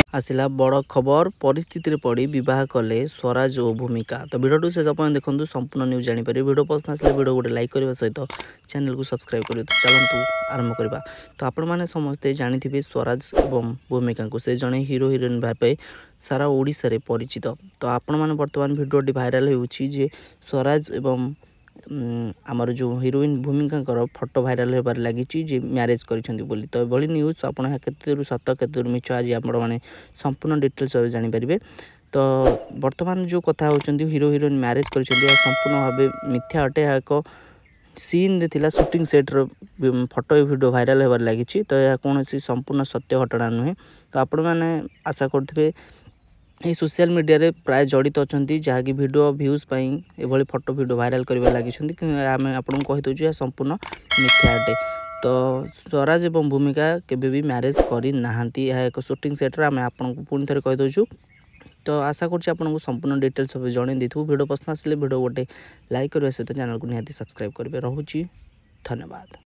आसला बड़ खबर परिस्थिति पड़ी बह कले स्वराज और भूमिका। तो भिडियो शेष आप देखो संपूर्ण न्यूज जापर भिडियो पसंद आसे भिडियो गोटे लाइक करने सहित चैनल को सब्सक्राइब कर चलतु आरंभ करवा। तो आपण मैंने समस्ते जानी स्वराज और भूमिका को से जड़े हिरो हिरोइन भाव सारा ओडिशा रे परिचित। तो आपण मैंने बर्तमान भिडियोटी भाइराल होउछि जे स्वराज एवं आमर जो हिरोइन भूमिका फोटो भाइराल होबार लगी जे मैरेज करिसेंती बोली। तो एभली न्यूज आपन केते सत केते मिछ आज आपण माने संपूर्ण डिटेल्स जानि परिबे। तो वर्तमान जो कथा होचंती हिरो हिरोइन मैरेज करिसेंती संपूर्ण भाबे मिथ्या अटे। एक सीन रे थिला शूटिंग सेट रो फोटो वीडियो भाइराल होबार लगी। तो यह कौन संपूर्ण सत्य घटना नुहे। तो आपण माने आशा करथिबे ये सोशल मीडिया रे प्राय जड़ित अच्छा जहाँकि भिडियो भ्यूज ये फोटो वीडियो भाइराल कर लगी। आम आपको कहीदे संपूर्ण मिथ्या अटे। तो स्वराज एवं भूमिका केबे भी मैरेज करना एक शूटिंग सेट्रे आम आपको पुणी थे कहीदे। तो आशा करूँ संपूर्ण डिटेल्स सब जन देथु। भिडियो पसंद आसे भिडियो गोटे लाइक करने सहित चैनल को निहाती सब्सक्राइब करेंगे। रोचे धन्यवाद।